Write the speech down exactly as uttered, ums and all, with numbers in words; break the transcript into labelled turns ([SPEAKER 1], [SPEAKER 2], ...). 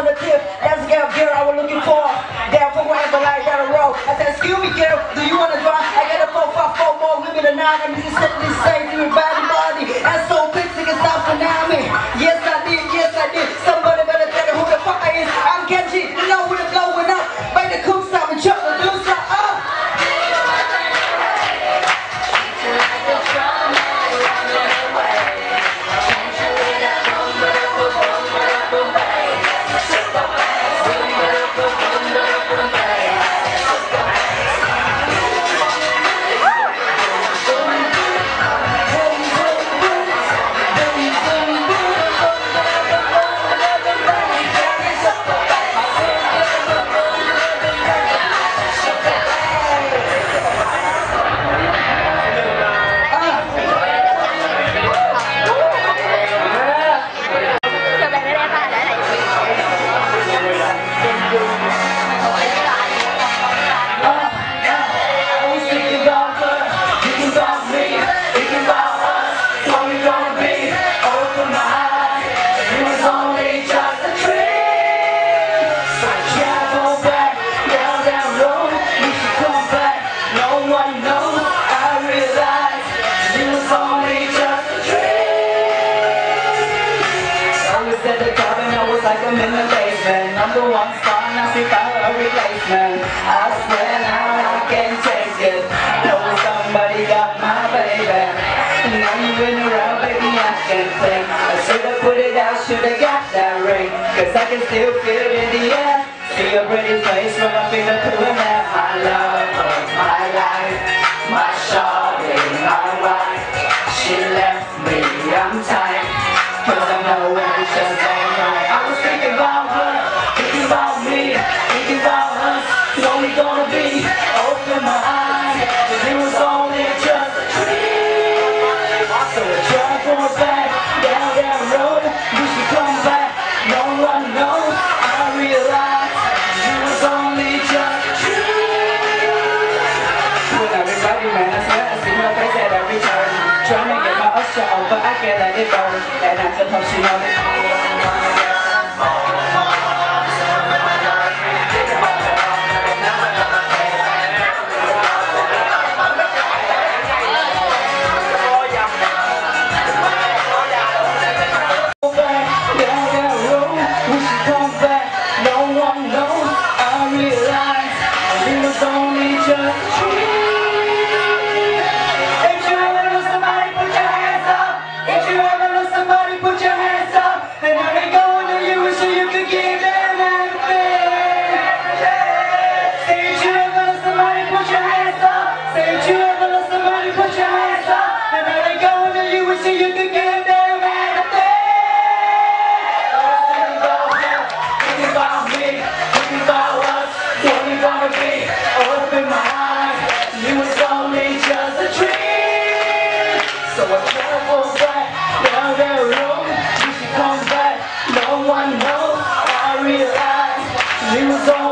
[SPEAKER 1] the tip. That's the girl, girl I was looking for. Down for whatever like down the road. I said, excuse me, girl, do you wanna drive? I got a four five four more women than nine. I'm just setting this safe to your body, body. That's so big, so can stop for now, me. Yes, I did, yes, I did. Somebody better tell me who the fuck I is. I'm Kenji, you know who the blowing up. Make the cook stop and chuck the do something up.
[SPEAKER 2] Like I'm in the basement, number one star, and I see fire a replacement. I swear now I can't take it. Know somebody got my baby. Now you in around, baby, I can't think. I should've put it out, should've got that ring. Cause I can still feel it in the air. See a pretty face when I feel it pulling at my love, my life, my shawty, my wife. She left me, I'm tight. Cause I know it's just alright. I was thinking about her, thinking about me, thinking about us. It's only gonna be, open my eyes, cause it was only just a dream. So I tried for back, down that road. You should come back, no one knows. I realized it was only just a dream. When everybody man, I swear I see her face at every turn. Trying to get my usher on, but I can't let it go. And I can hope she knows it. So I travel back down that road. You should come back, no one knows. I realized it was all